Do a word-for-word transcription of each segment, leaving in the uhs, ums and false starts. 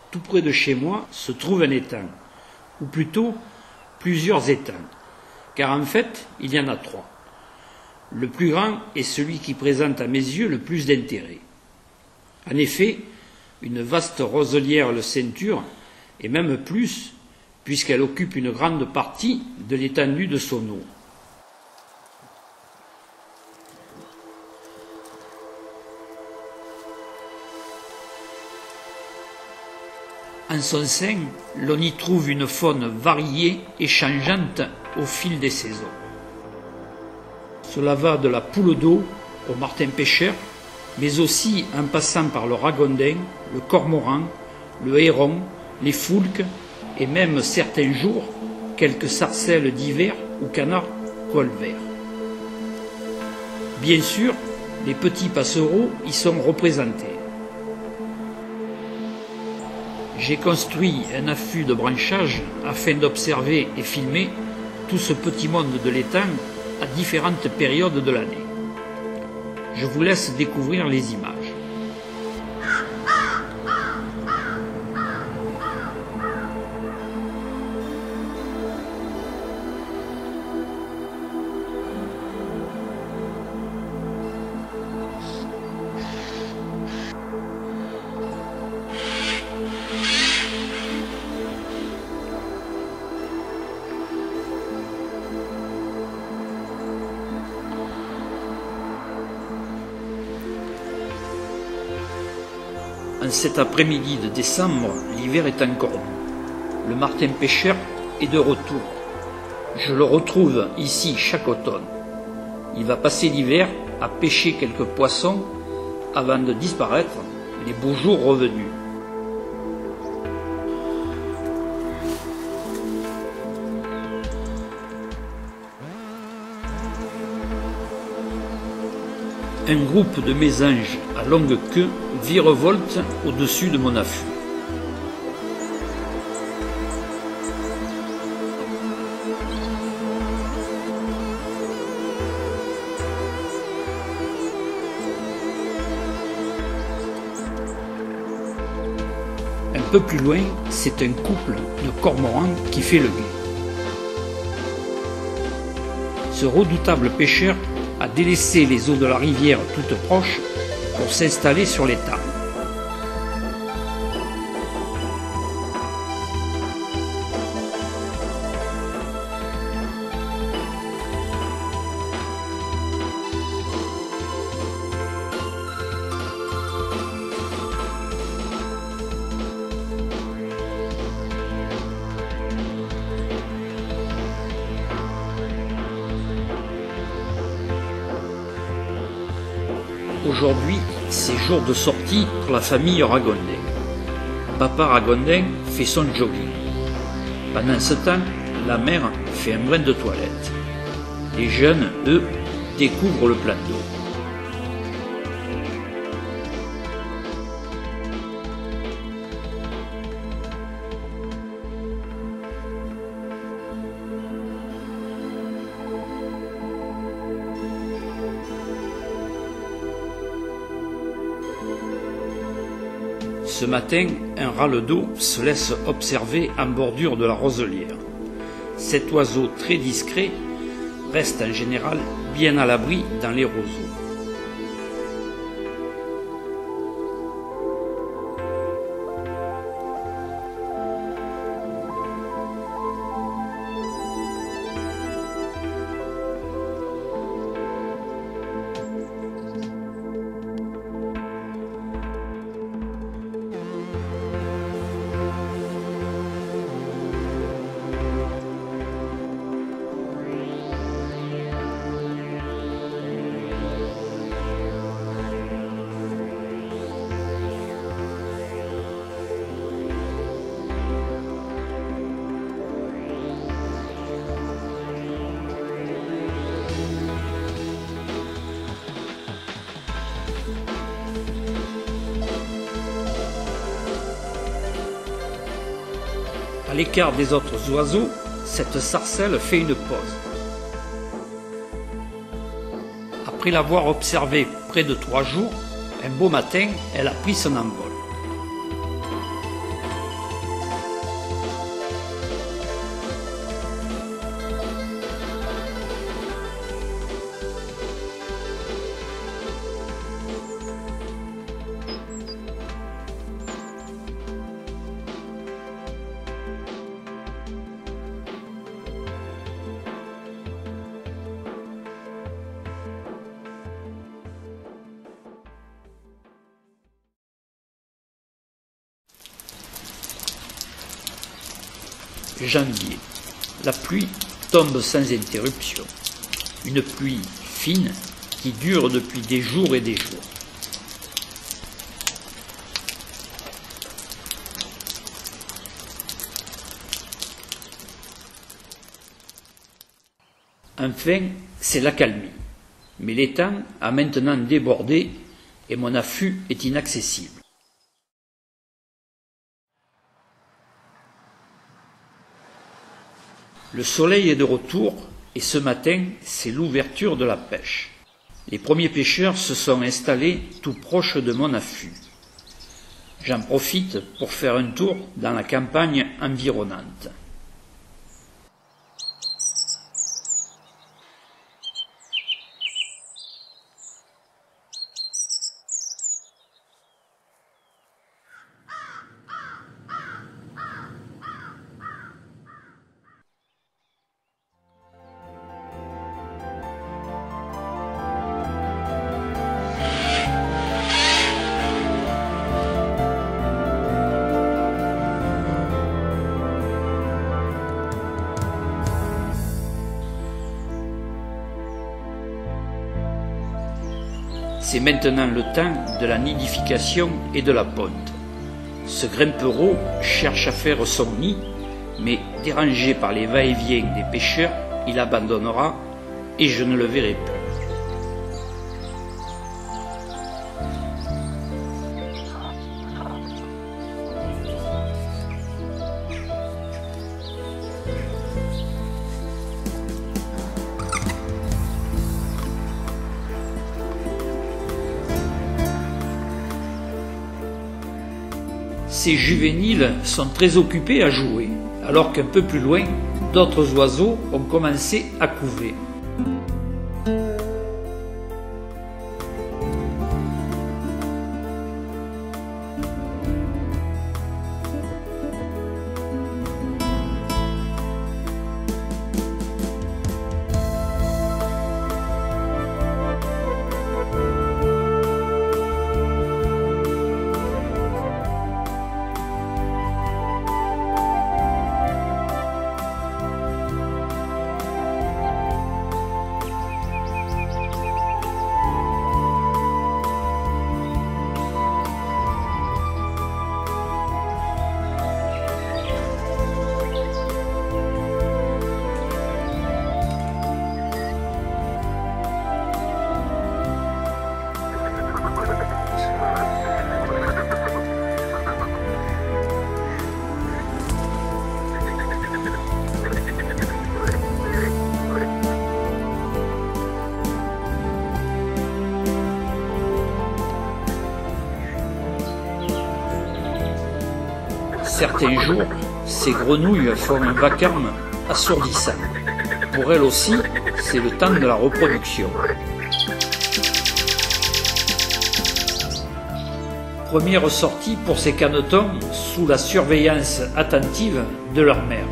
tout près de chez moi se trouve un étang, ou plutôt plusieurs étangs, car en fait, il y en a trois. Le plus grand est celui qui présente à mes yeux le plus d'intérêt. En effet, une vaste roselière le ceinture, et même plus, puisqu'elle occupe une grande partie de l'étendue de son eau. En son sein, l'on y trouve une faune variée et changeante au fil des saisons. Cela va de la poule d'eau au martin pêcheur, mais aussi en passant par le ragondin, le cormoran, le héron, les foulques et même certains jours quelques sarcelles d'hiver ou canards colverts. Bien sûr, les petits passereaux y sont représentés. J'ai construit un affût de branchage afin d'observer et filmer tout ce petit monde de l'étang à différentes périodes de l'année. Je vous laisse découvrir les images. En cet après-midi de décembre, l'hiver est encore doux. Le martin pêcheur est de retour. Je le retrouve ici chaque automne. Il va passer l'hiver à pêcher quelques poissons avant de disparaître, les beaux jours revenus. Un groupe de mésanges à longue queue virevolte au-dessus de mon affût. Un peu plus loin, c'est un couple de cormorans qui fait le guet. Ce redoutable pêcheur a délaissé les eaux de la rivière toutes proches pour s'installer sur l'étang. Aujourd'hui, c'est jour de sortie pour la famille Ragondin. Papa Ragondin fait son jogging. Pendant ce temps, la mère fait un brin de toilette. Les jeunes, eux, découvrent le plan d'eau. Ce matin, un râle d'eau se laisse observer en bordure de la roselière. Cet oiseau très discret reste en général bien à l'abri dans les roseaux. À l'écart des autres oiseaux, cette sarcelle fait une pause. Après l'avoir observée près de trois jours, un beau matin, elle a pris son envol. janvier. La pluie tombe sans interruption. Une pluie fine qui dure depuis des jours et des jours. Enfin, c'est l'accalmie. Mais l'étang a maintenant débordé et mon affût est inaccessible. Le soleil est de retour et ce matin, c'est l'ouverture de la pêche. Les premiers pêcheurs se sont installés tout proche de mon affût. J'en profite pour faire un tour dans la campagne environnante. C'est maintenant le temps de la nidification et de la ponte. Ce grimpereau cherche à faire son nid, mais dérangé par les va-et-vient des pêcheurs, il abandonnera et je ne le verrai plus. Ces juvéniles sont très occupés à jouer, alors qu'un peu plus loin, d'autres oiseaux ont commencé à couver. Certains jours, ces grenouilles font un vacarme assourdissant. Pour elles aussi, c'est le temps de la reproduction. Première sortie pour ces canetons sous la surveillance attentive de leur mère.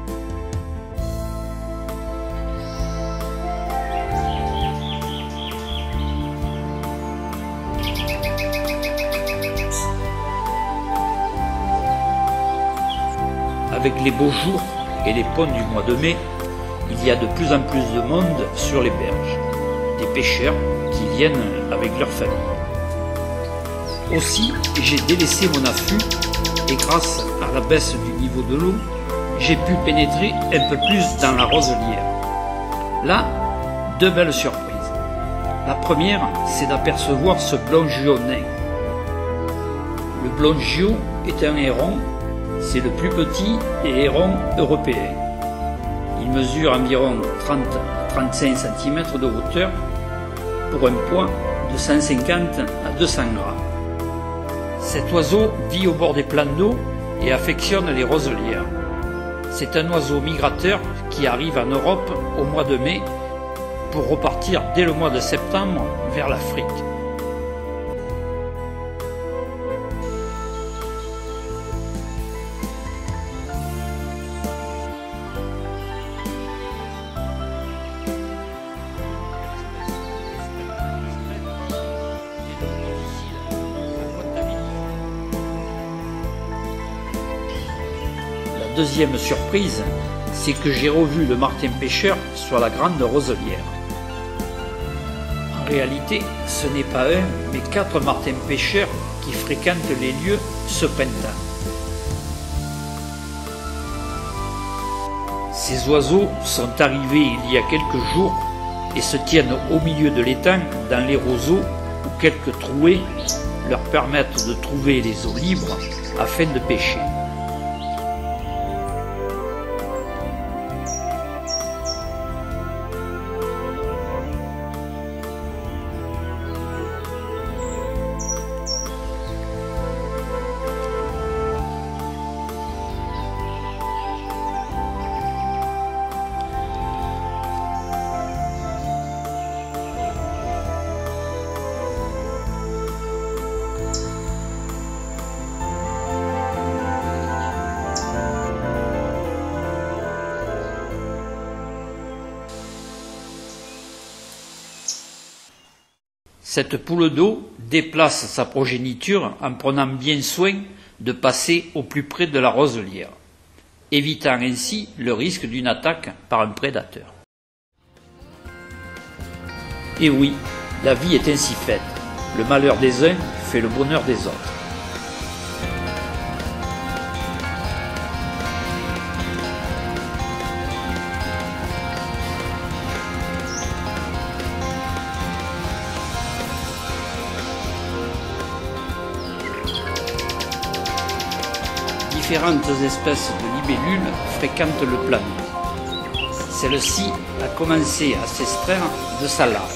Avec les beaux jours et les ponts du mois de mai, il y a de plus en plus de monde sur les berges, des pêcheurs qui viennent avec leur famille. Aussi, j'ai délaissé mon affût et grâce à la baisse du niveau de l'eau, j'ai pu pénétrer un peu plus dans la roselière. Là, deux belles surprises. La première, c'est d'apercevoir ce blongio nain. Le blongio est un héron. C'est le plus petit des hérons européens. Il mesure environ trente à trente-cinq centimètres de hauteur pour un poids de cent cinquante à deux cents grammes. Cet oiseau vit au bord des plans d'eau et affectionne les roselières. C'est un oiseau migrateur qui arrive en Europe au mois de mai pour repartir dès le mois de septembre vers l'Afrique. La deuxième surprise, c'est que j'ai revu le martin pêcheur sur la grande roselière. En réalité, ce n'est pas un, mais quatre martins pêcheurs qui fréquentent les lieux ce printemps. Ces oiseaux sont arrivés il y a quelques jours et se tiennent au milieu de l'étang dans les roseaux où quelques trouées leur permettent de trouver les eaux libres afin de pêcher. Cette poule d'eau déplace sa progéniture en prenant bien soin de passer au plus près de la roselière, évitant ainsi le risque d'une attaque par un prédateur. Et oui, la vie est ainsi faite. Le malheur des uns fait le bonheur des autres. Différentes espèces de libellules fréquentent le plan d'eau. Celle-ci a commencé à s'extraire de sa larve.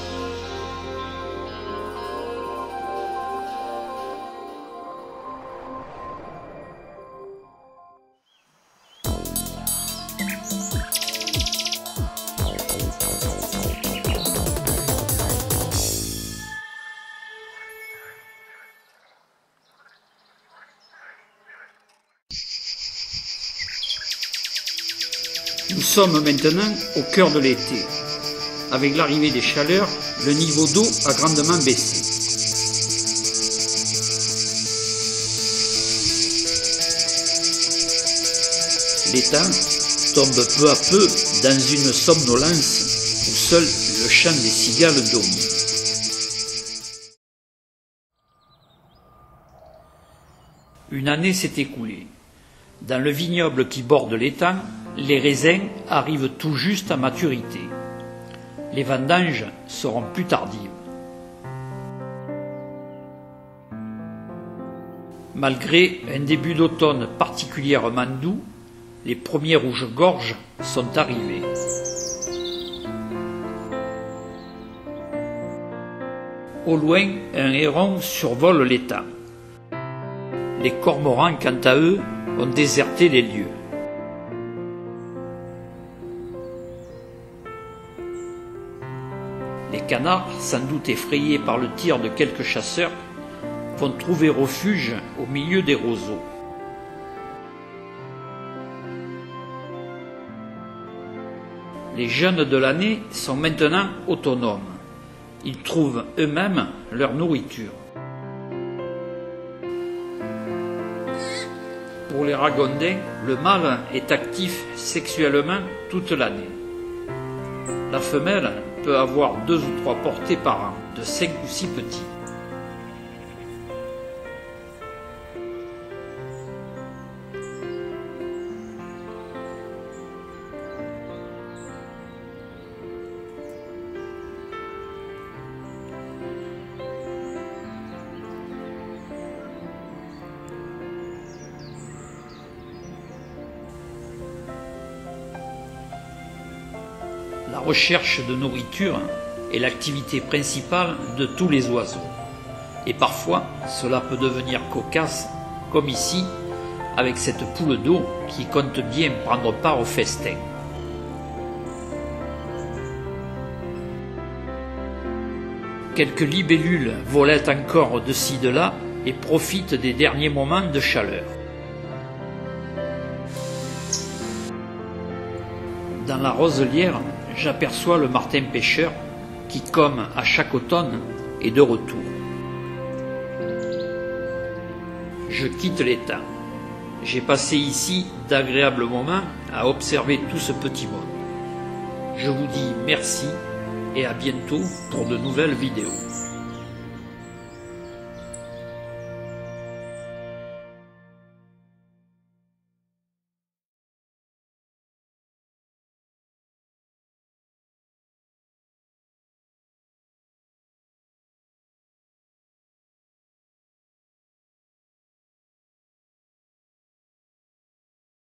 Nous sommes maintenant au cœur de l'été. Avec l'arrivée des chaleurs, le niveau d'eau a grandement baissé. L'étang tombe peu à peu dans une somnolence où seul le chant des cigales domine. Une année s'est écoulée. Dans le vignoble qui borde l'étang, les raisins arrivent tout juste à maturité. Les vendanges seront plus tardives. Malgré un début d'automne particulièrement doux, les premiers rouges-gorges sont arrivés. Au loin, un héron survole l'étang. Les cormorans, quant à eux, ont déserté les lieux. Les canards, sans doute effrayés par le tir de quelques chasseurs, vont trouver refuge au milieu des roseaux. Les jeunes de l'année sont maintenant autonomes. Ils trouvent eux-mêmes leur nourriture. Pour les ragondins, le mâle est actif sexuellement toute l'année. La femelle peut avoir deux ou trois portées par an, de cinq ou six petits. La recherche de nourriture est l'activité principale de tous les oiseaux. Et parfois, cela peut devenir cocasse, comme ici, avec cette poule d'eau qui compte bien prendre part au festin. Quelques libellules volaient encore de ci de là et profitent des derniers moments de chaleur. Dans la roselière, j'aperçois le martin pêcheur qui, comme à chaque automne, est de retour. Je quitte l'étang. J'ai passé ici d'agréables moments à observer tout ce petit monde. Je vous dis merci et à bientôt pour de nouvelles vidéos.